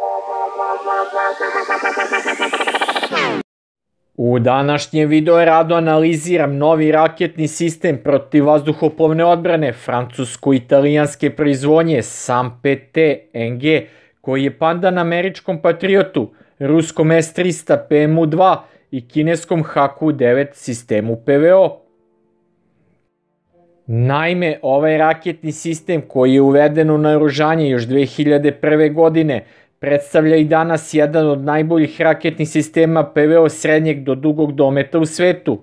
U današnjem video radu analiziram novi raketni sistem protivvazduhoplovne odbrane francusko-italijanske proizvodnje SAM-PT NG, koji je pandan američkom Patriotu, ruskom S-300 PMU-2 i kineskom HQ-9 sistemu PVO. Naime, ovaj raketni sistem koji je uveden u naoružanje još 2001. godine predstavlja i danas jedan od najboljih raketnih sistema PVO srednjeg do dugog dometa u svetu.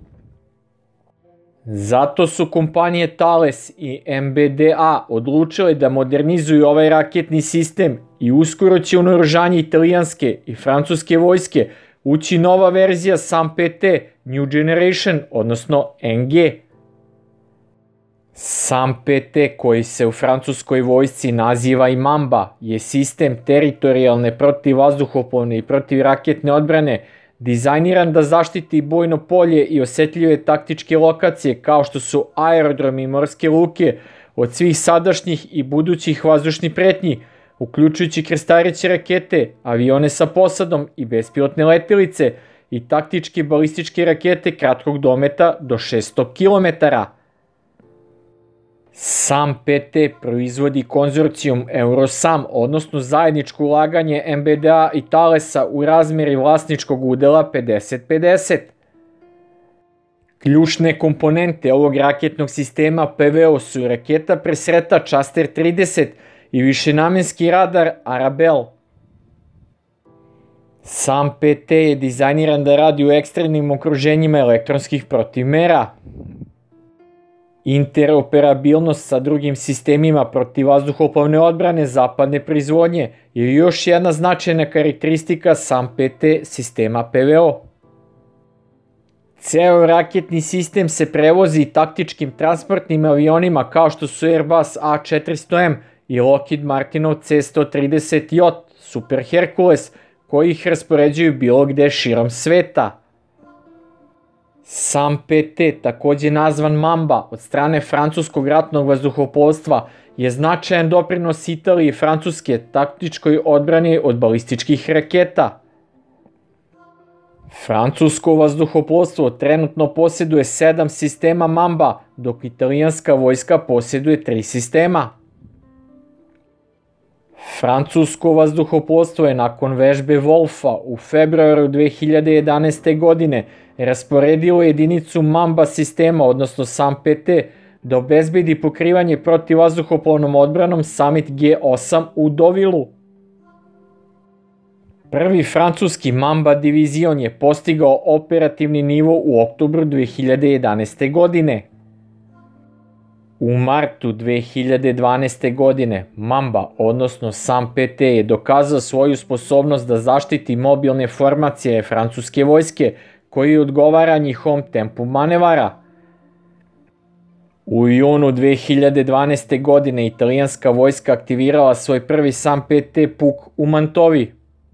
Zato su kompanije Thales i MBDA odlučile da modernizuju ovaj raketni sistem i uskoro će u naoružanje italijanske i francuske vojske ući nova verzija SAM-PT New Generation, odnosno NG. SAM-PT, koji se u francuskoj vojsci naziva i Mamba, je sistem teritorijalne protivvazduhoplovne i protivraketne odbrane dizajniran da zaštiti bojno polje i osetljive taktičke lokacije kao što su aerodromi i morske luke od svih sadašnjih i budućih vazdušnih pretnji, uključujući krstareće rakete, avione sa posadom i bespilotne letelice i taktičke balističke rakete kratkog dometa do 600 km. SAM-PT proizvodi konzorcijum Eurosam, odnosno zajedničko ulaganje MBDA i Thalesa u razmeri vlasničkog udela 50-50. Ključne komponente ovog raketnog sistema PVO su raketa presretač Aster 30 i višenamenski radar Arabel. SAM-PT je dizajniran da radi u ekstremnim okruženjima elektronskih protivmera. Interoperabilnost sa drugim sistemima protivvazduhoplovne odbrane zapadne proizvodnje je još jedna značajna karakteristika SAM-PT sistema PVO. Ceo raketni sistem se prevozi taktičkim transportnim avionima kao što su Airbus A400M i Lockheed Martinov C130J Super Hercules, koji ih raspoređuju bilo gde širom sveta. SAM-PT, takođe nazvan Mamba od strane francuskog ratnog vazduhoplovstva, je značajan doprinos Italije i Francuske taktičkoj odbrani od balističkih raketa. Francusko vazduhoplovstvo trenutno posjeduje 7 sistema Mamba, dok italijanska vojska posjeduje 3 sistema. Francusko vazduhoplovstvo je nakon vežbe Wolfa u februaru 2011. godine rasporedilo jedinicu Mamba sistema, odnosno SAM-PT, da obezbedi pokrivanje protivvazduhoplovnom odbranom Summit G8 u Deauvilleu. Prvi francuski Mamba divizion je postigao operativni nivo u oktobru 2011. godine. U martu 2012. godine Mamba, odnosno SAM-PT, je dokazao svoju sposobnost da zaštiti mobilne formacije francuske vojske koji odgovara njihovom tempu manevara. U junu 2012. godine italijanska vojska aktivirala svoj prvi SAM-PT puk u Mantovi.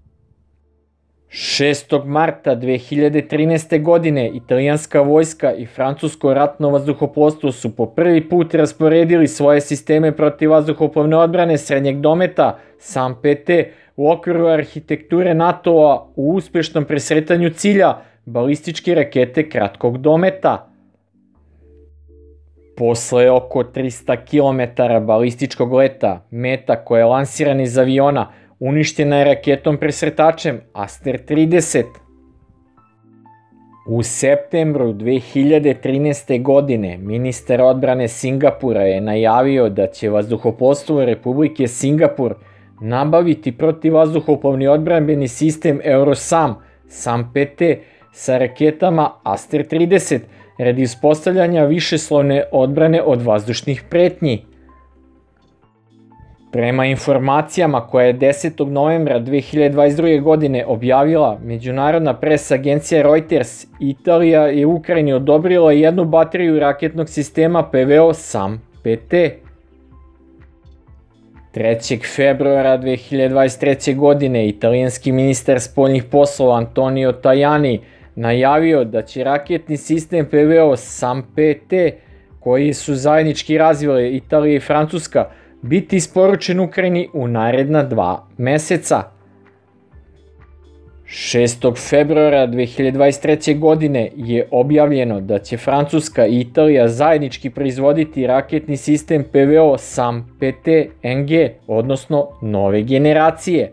6. marta 2013. godine italijanska vojska i francusko ratno vazduhoplovstvo su po prvi put rasporedili svoje sisteme protivvazduhoplovne odbrane srednjeg dometa SAM-PT u okviru arhitekture NATO-a u uspešnom presretanju cilja balističke rakete kratkog dometa. Posle oko 300 km balističkog leta, meta koja je lansirana iz aviona uništena je raketom presretačem Aster 30. U septembru 2013. godine ministar odbrane Singapura je najavio da će vazduhoplovstvo Republike Singapur nabaviti protivvazduhoplovni odbrambeni sistem Eurosam SAM-PT sa raketama Aster 30 radi uspostavljanja višeslovne odbrane od vazdušnih pretnji. Prema informacijama koje je 10. novembra 2022. godine objavila međunarodna pres agencija Reuters, Italija je Ukrajini odobrila jednu bateriju raketnog sistema PVO SAM-PT. 3. februara 2023. godine italijanski ministar spoljnih poslova Antonio Tajani najavio da će raketni sistem PVO SAM-PT, koji su zajednički razvile Italija i Francuska, biti isporučen Ukrajini u naredna 2 meseca. 6. februara 2023. godine je objavljeno da će Francuska i Italija zajednički proizvoditi raketni sistem PVO SAM-PT-NG, odnosno nove generacije.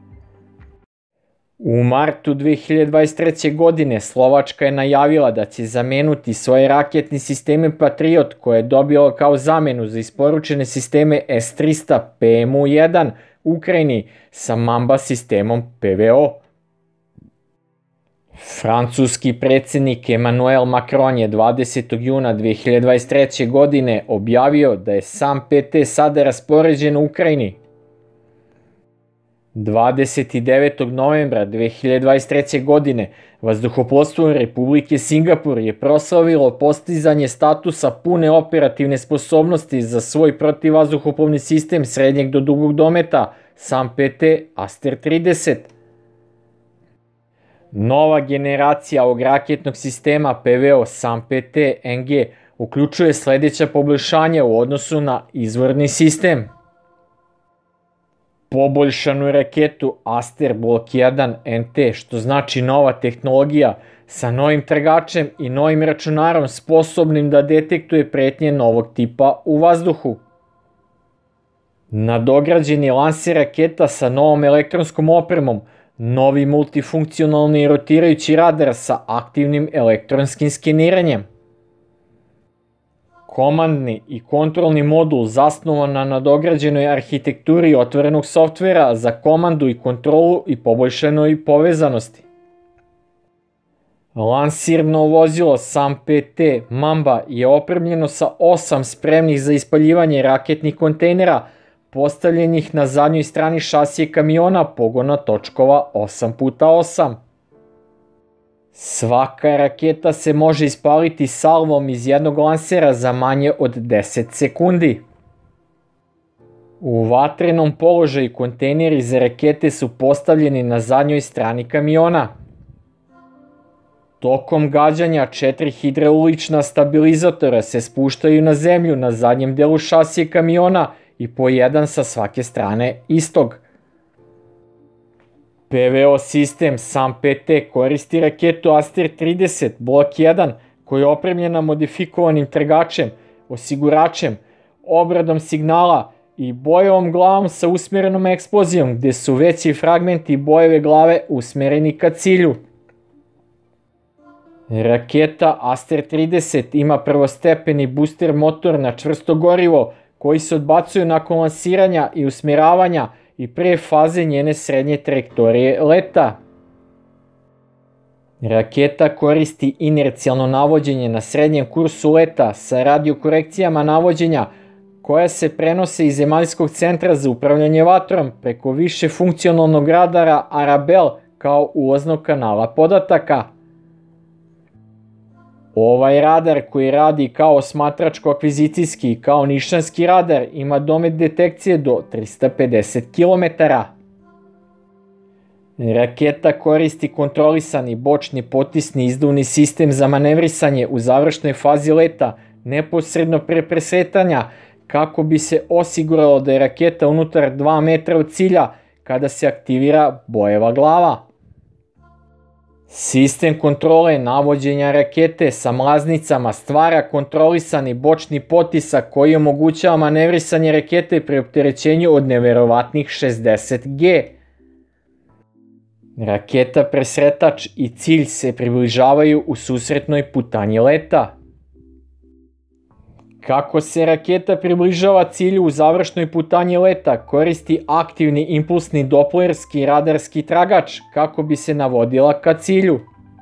U martu 2023. godine Slovačka je najavila da će zameniti svoje raketni sisteme Patriot koje je dobila kao zamenu za isporučene sisteme S-300 PMU-1 Ukrajini sa Mamba sistemom PVO. Francuski predsjednik Emmanuel Macron je 20. juna 2023. godine objavio da je SAM-PT sada raspoređen u Ukrajini. 29. novembra 2023. godine Vazduhoplovstvo Republike Singapur je proslavilo postizanje statusa pune operativne sposobnosti za svoj protivvazduhoplovni sistem srednjeg do dugog dometa SAM-PT Aster 30. Nova generacija ovog raketnog sistema PVO SAM-PT-NG uključuje sljedeća poboljšanja u odnosu na izvorni sistem. Poboljšanu raketu Aster Block 1 NT, što znači nova tehnologija sa novim tragačem i novim računarom sposobnim da detektuje pretnje novog tipa u vazduhu. Nadograđen je lansir raketa sa novom elektronskom opremom, novi multifunkcionalni rotirajući radar sa aktivnim elektronskim skeniranjem. Komandni i kontrolni modul zasnovan na nadograđenoj arhitekturi otvorenog softvera za komandu i kontrolu i poboljšanoj povezanosti. Lansirno vozilo SAM-PT Mamba je opremljeno sa 8 spremnih za ispaljivanje raketnih kontejnera postavljenih na zadnjoj strani šasije kamiona pogona točkova 8x8. Svaka raketa se može ispaliti salvom iz jednog lansera za manje od 10 sekundi. U vatrenom položaju kontejneri za rakete su postavljeni na zadnjoj strani kamiona. Tokom gađanja 4 hidraulična stabilizatora se spuštaju na zemlju na zadnjem delu šasije kamiona i po jedan sa svake strane istog. PVO sistem SAM-PT koristi raketu Aster 30 Block 1 koja je opremljena modifikovanim tragačem, osiguračem, obradom signala i bojevom glavom sa usmjerenom eksplozijom gdje su veći fragmenti bojeve glave usmjereni ka cilju. Raketa Aster 30 ima prvostepeni booster motor na čvrsto gorivo koji se odbacuje nakon lansiranja i usmjeravanja i pre faze njene srednje trajektorije leta. Raketa koristi inercijalno navođenje na srednjem kursu leta sa radiokorekcijama navođenja koja se prenose iz Zemaljskog centra za upravljanje vatrom preko više funkcionalnog radara Arabel kao ulaznog kanala podataka. Ovaj radar koji radi kao osmatračko-akvizicijski i kao nišanski radar ima domet detekcije do 350 km. Raketa koristi kontrolisani bočni potisni izduvni sistem za manevrisanje u završnoj fazi leta neposredno pre presretanja kako bi se osiguralo da je raketa unutar 2 metra od cilja kada se aktivira bojeva glava. Sistem kontrole navođenja rakete sa mlaznicama stvara kontrolisani bočni potisak koji omogućava manevrisanje rakete pri opterećenju od neverovatnih 60 G. Raketa presretač i cilj se približavaju u susretnoj putanji leta. Kako se raketa približava cilju u završnoj putanji leta, koristi aktivni impulsni doplerski radarski tragač kako bi se navodila ka cilju.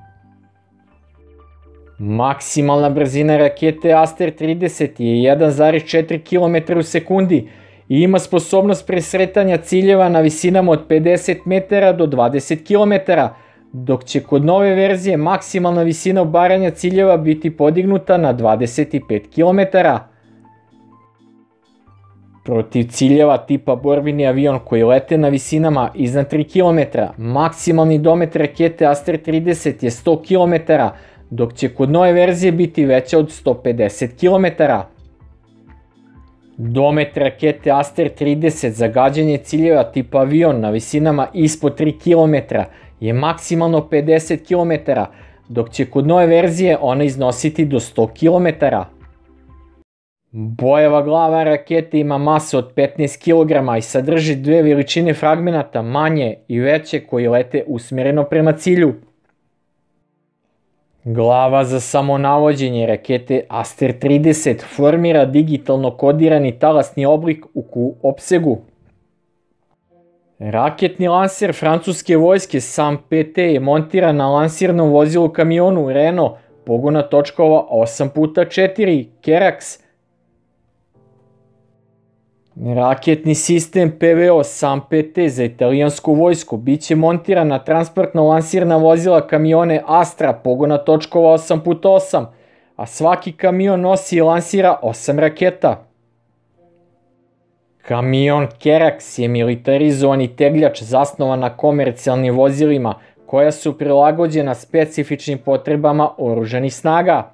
Maksimalna brzina rakete Aster 30 je 1,4 km u sekundi i ima sposobnost presretanja ciljeva na visinama od 50 metara do 20 km, dok će kod nove verzije maksimalna visina obaranja ciljeva biti podignuta na 25 km. Protiv ciljeva tipa borbeni avion koji lete na visinama iznad 3 km, maksimalni domet rakete Aster 30 je 100 km, dok će kod nove verzije biti veća od 150 km. Domet rakete Aster 30 za gađanje ciljeva tipa avion na visinama ispod 3 km je maksimalno 50 km, dok će kod nove verzije ona iznositi do 100 km. Bojeva glava rakete ima masu od 15 kg i sadrži dve veličine fragmenata, manje i veće, koji lete usmjereno prema cilju. Glava za samonavođenje rakete Aster 30 formira digitalno kodirani talasni oblik u Q opsegu. Raketni lanser francuske vojske SAM-PT je montiran na lansirnom vozilu kamionu Renault pogona točkova 8x4 Kerax. Raketni sistem PVO SAM-PT za italijansku vojsku biće montiran na transportno lansirna vozila kamione Astra pogona točkova 8x8, a svaki kamion nosi i lansira 8 raketa. Kamion Kerax je militarizovani tegljač zasnovan na komercijalnim vozilima koja su prilagođena specifičnim potrebama oružanih snaga.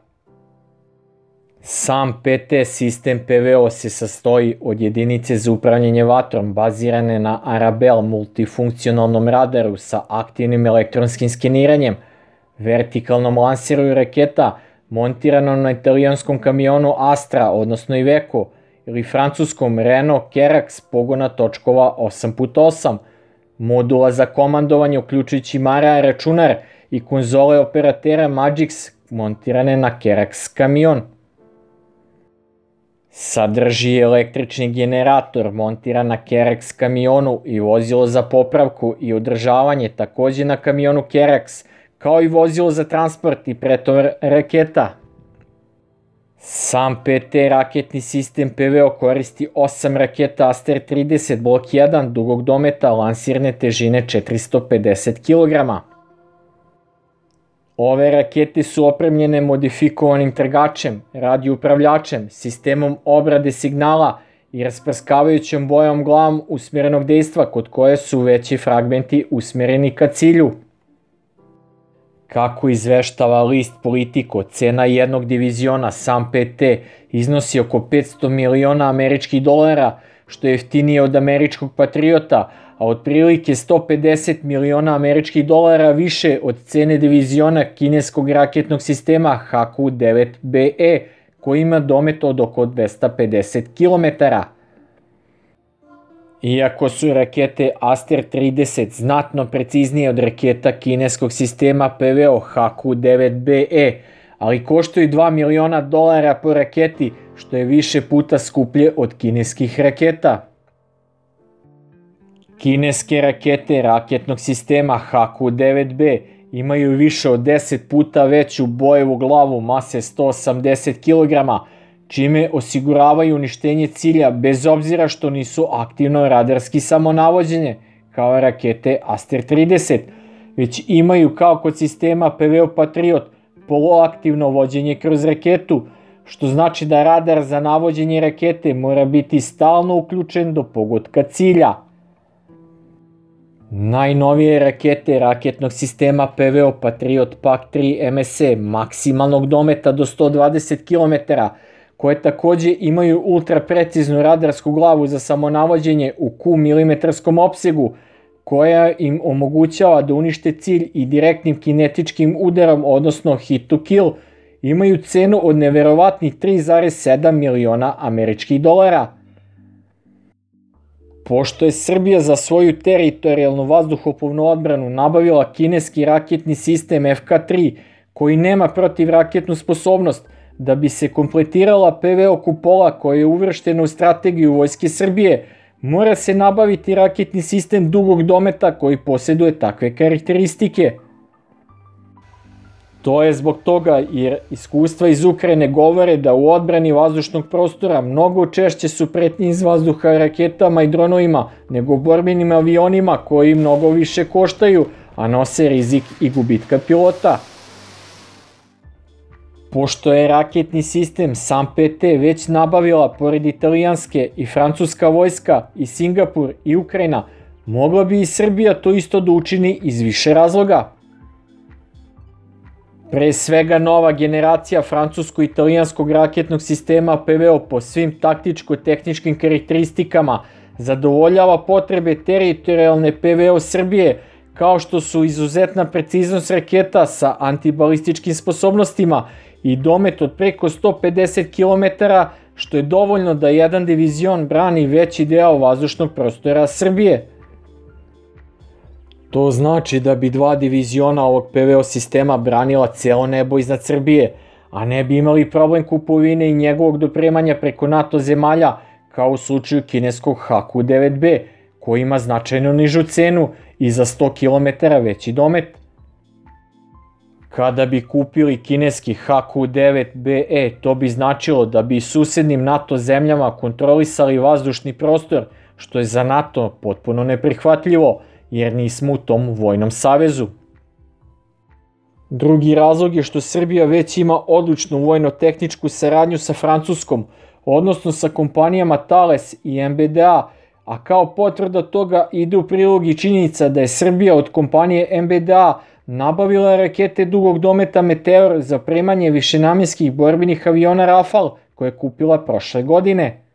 Sam PT sistem PVO se sastoji od jedinice za upravljanje vatrom bazirane na Arabel multifunkcionalnom radaru sa aktivnim elektronskim skeniranjem, vertikalnom lansiru raketa montiranom na italijanskom kamionu Astra, odnosno Iveco, ili francuskom Renault Kerax pogona točkova 8x8, modula za komandovanje uključujući Mara računar i konzole operatera Magix montirane na Kerax kamion. Sadrži električni generator montiran na Kerax kamionu i vozilo za popravku i održavanje takođe na kamionu Kerax, kao i vozilo za transport i pretovor raketa. Sam PT raketni sistem PVO koristi 8 raketa Aster 30 blok 1 dugog dometa lansirne težine 450 kg. Ove rakete su opremljene modifikovanim trgačem, radioupravljačem, sistemom obrade signala i rasprskavajućom bojom glavom usmjerenog dejstva kod koje su veći fragmenti usmjereni ka cilju. Kako izveštava list Politico, cena jednog diviziona Sam PT iznosi oko 500 miliona američkih dolara, što je jeftinije od američkog Patriota, a otprilike 150 miliona američkih dolara više od cene diviziona kineskog raketnog sistema HQ-9BE, koji ima domet od oko 250 km. Iako su rakete Aster 30 znatno preciznije od raketa kineskog sistema PVO HQ-9BE, ali koštaju 2 miliona dolara po raketi, što je više puta skuplje od kineskih raketa. Kineske rakete raketnog sistema HQ-9B imaju više od 10 puta veću bojevu glavu mase 180 kg, čime osiguravaju uništenje cilja bez obzira što nisu aktivno radarski samonavođenje, kao rakete Aster 30, već imaju kao kod sistema PVO Patriot poluaktivno vođenje kroz raketu, što znači da radar za navođenje rakete mora biti stalno uključen do pogotka cilja. Najnovije rakete raketnog sistema PVO Patriot PAC-3 MSE maksimalnog dometa do 120 km, koje takođe imaju ultra preciznu radarsku glavu za samonavođenje u Q milimetrskom opsegu, koja im omogućava da unište cilj i direktnim kinetičkim udarom, odnosno hit to kill, imaju cenu od neverovatnih 3,7 miliona američkih dolara. Pošto je Srbija za svoju teritorijalnu vazduhoplovnu odbranu nabavila kineski raketni sistem FK-3, koji nema protivraketnu sposobnost, da bi se kompletirala PVO kupola koja je uvrštena u strategiju Vojske Srbije, mora se nabaviti raketni sistem dugog dometa koji posjeduje takve karakteristike. To je zbog toga jer iskustva iz Ukrajine govore da u odbrani vazdušnog prostora mnogo češće su pretnje iz vazduha raketama i dronovima nego borbenim avionima koji mnogo više koštaju, a nose rizik i gubitka pilota. Pošto je raketni sistem Sam PT već nabavila pored italijanske i francuska vojska i Singapur i Ukrajina, mogla bi i Srbija to isto da učini iz više razloga. Pre svega nova generacija francusko-italijanskog raketnog sistema PVO po svim taktičko-tehničkim karakteristikama zadovoljava potrebe teritorijalne PVO Srbije, kao što su izuzetna preciznost raketa sa antibalističkim sposobnostima i domet od preko 150 km, što je dovoljno da jedan divizion brani veći deo vazdušnog prostora Srbije. To znači da bi 2 diviziona ovog PVO sistema branila celo nebo iznad Srbije, a ne bi imali problem kupovine i njegovog dopremanja preko NATO zemalja, kao u slučaju kineskog HQ-9B, koji ima značajno nižu cenu i za 100 km veći domet. Kada bi kupili kineski HQ-9BE, to bi značilo da bi susednim NATO zemljama kontrolisali vazdušni prostor, što je za NATO potpuno neprihvatljivo, jer nismo u tom vojnom savezu. Drugi razlog je što Srbija već ima odličnu vojno-tehničku saradnju sa Francuskom, odnosno sa kompanijama Thales i MBDA, a kao potvrda toga ide u prilog i činjenica da je Srbija od kompanije MBDA nabavila rakete dugog dometa Meteor za opremanje višenamenskih borbenih aviona Rafale koje je kupila prošle godine.